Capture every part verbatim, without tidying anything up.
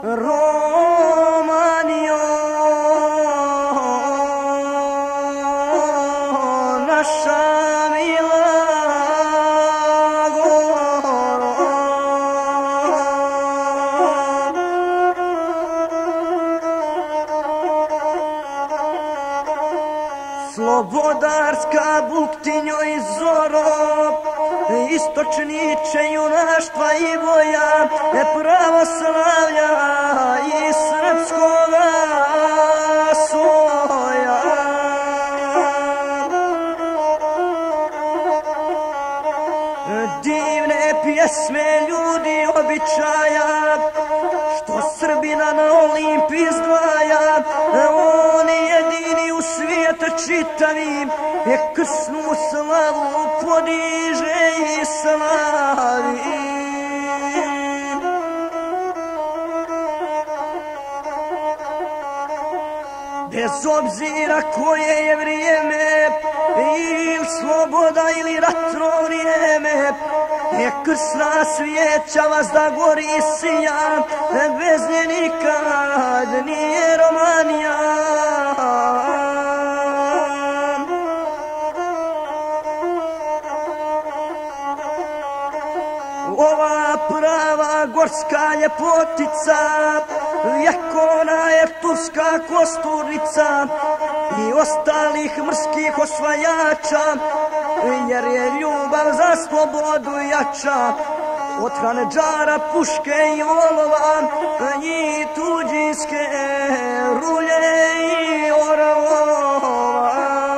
Romanio, naša mila goro. Slobodarska buktinjo i zoro, istočniče junaštva i boja, pravoslavlja i srpskoga svoja. Divne pjesme ljudi običaja, što Srbina na Olimpiji izdvaja, on je jedini u svijetu čitavim, je krsnu slavu podiže i slavi. Bez obzira koje je vrijeme, ili sloboda ili ratno vrijeme, je krsna svijeća vas da gori sija, bez nje nikad nije Romanija. Ova prava gorska ljepotica, vjekona je turska kosturnica i ostalih mrskih osvajača, jer je ljubav za slobodu jača od Handžara, puške i volova i tuđinske rulje i orlova.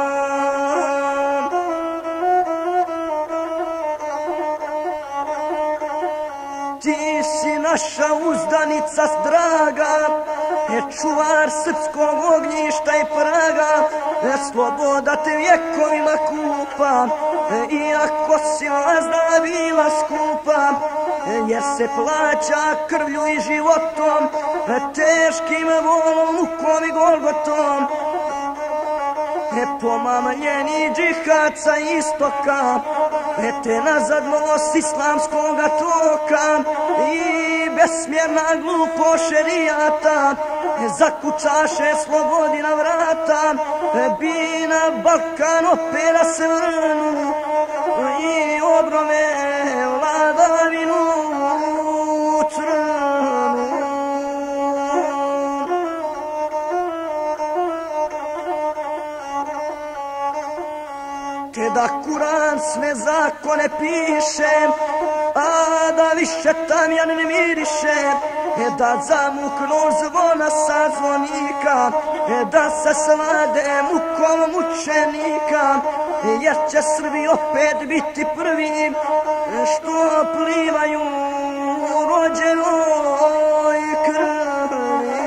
Ti si naša uzdanica draga, čuvar srpskog ognjišta i praga, sloboda te vjekovima kupa, iako si vazda bila skupa, jer se plaća krvlju i životom, teškim volom, mukom i golgotom. Pomamljeni džihad sa istoka, te nazad nos islamskoga toka i besmjerna glupo šerijata, zakucaše slobodi na vrata, bi na Balkan opera se vrnu i obrome vladavinu crnu. Te da Kuran sve zakone piše, a da više tamjan ne miriše, da zamuknu zvona sa zvonika, da se slade mukom mučenika, jer će Srbi opet biti prvi što plivaju u rođenoj krvi.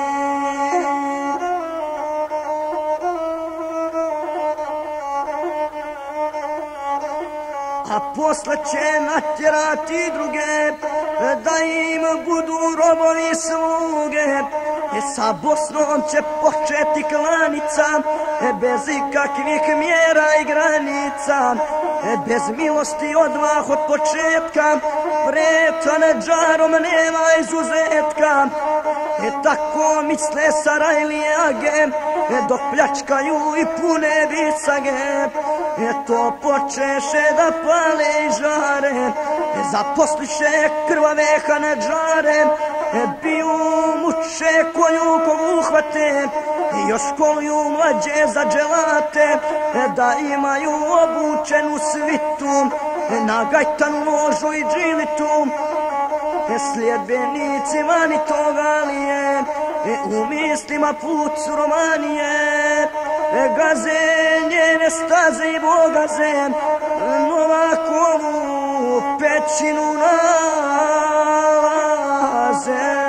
A posle će natjerati druge da im budu robovi sluge. Sa Bosnom će početi klanica, bez ikakvih mjera i granica, bez milosti odmah od početka, pred Handžarom nema izuzetka. Tako misle Sarajlije age, dok pljačkaju i pune bicage. To počeše da pale i žare, zaposliše krvave Handžare, biju muče koju kogu uhvate, još školuju mlađe za dželate, da imaju obučenu svitu, na gajtanu ložu i džilitu. Sljedbenici vani toga li je, u mislima put su Romanije, gaze njene staze i bogaze, Novakovu pećinu nalaze.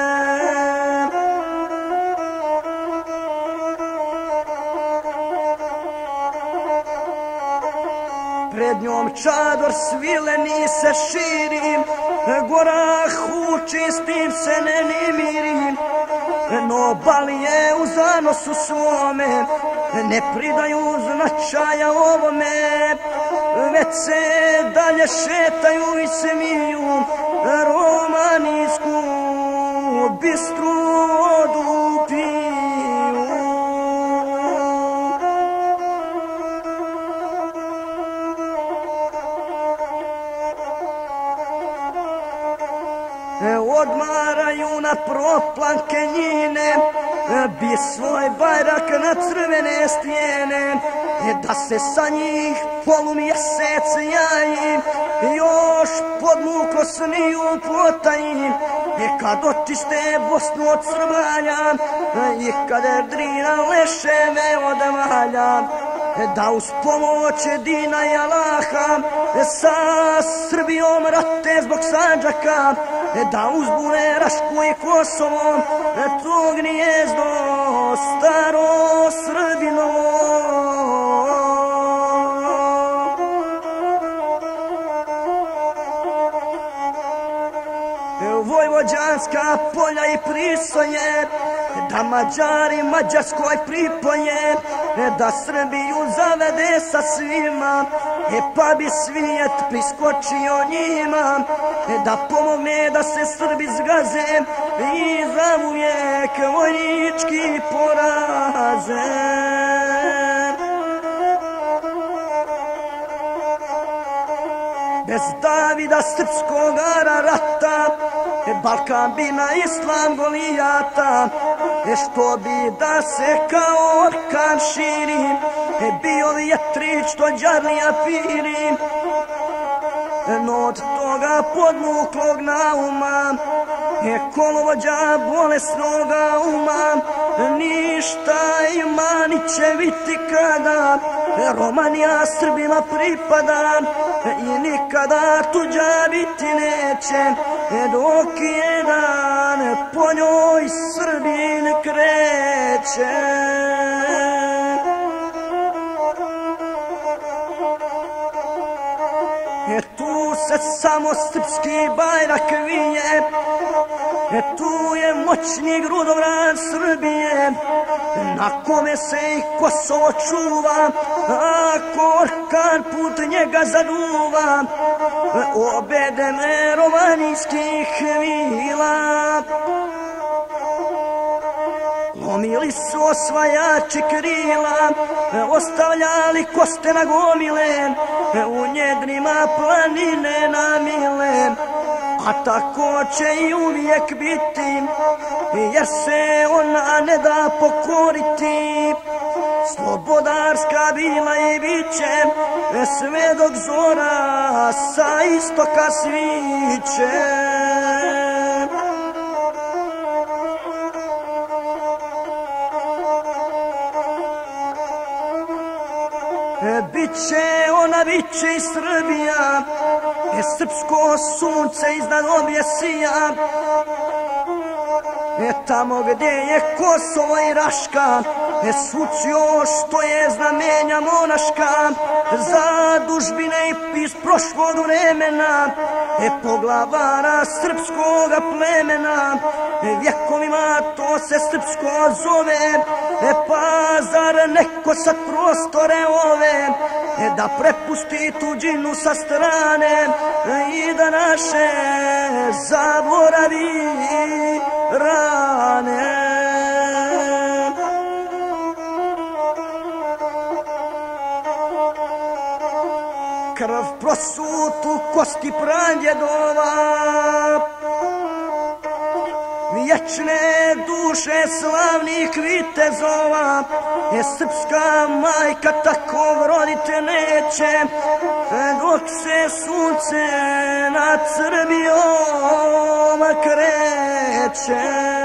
Pred njom čador svileni se širi, gora huči, s tim se ne nimirim. No balije u zanosu svome ne pridaju značaja ovome, već se dalje šetaju i smiju romanijsku bistru vodu piju. Odmaraju na proplanke njine, bi svoj bajrak na crvene stijene, da se sa njih polumjesec jaji, još podmuklo sniju potaji, kad očiste Bosnu od Srbalja i kad Drina leševe odvalja, da uz pomoć Dina i Allaha sa Srbijom rate zbog Sandžaka, da uzbune Rašku i Kosovo, to gnijezdo staro Srbinovo. Vojvođanska polja i prisonje, da Mađari Mađarskoj pripoje, da Srbiju zavede sa svima, pa bi svijet priskočio njima, da pomogne da se Srbi zgaze i zauvijek vojnički poraze. Bez Davida srpskog rata Balkan bi na islam Golijata, što bi da se kao orkan širi, bio vjetrić to đarlija piri. No od toga podmuklog nauma, kolovođa bolesnoga uma, ništa ima ni će biti kada Romanija Srbima pripada, i nikada tuđa biti neće, dok jedan po njoj Srbin kreće. Tu se samo srpski bajrak vije, tu je moćni grudovran Srbije, na kome se i Kosovo čuva, ako orkan put njega zaduva, obedem romanijskih vila. Lomili su osvajači krila, ostavljali koste na gomile, u njedrima planine namile, a tako će i uvijek biti, jer se ona ne da pokoriti. Slobodarska bila i biće, sve dok zora sa istoka sviće. Biće ona, biće i Srbija, srpsko sunce iznad obje sija. Tamo gdje je Kosovo i Raška, svuc još što je znamenja monaška, zadužbine iz prošlog vremena, poglavara srpskoga plemena. Vjekovima to se srpsko zove, pa zar neko sa prostore ove da prepusti tuđinu sa strane i da naše zaboravi rane. Krv prosutu kosti pradjedova, vječne duše slavnih vitezova, je srpska majka takov rodite neće, dok se sunce nad Srbijom kreće.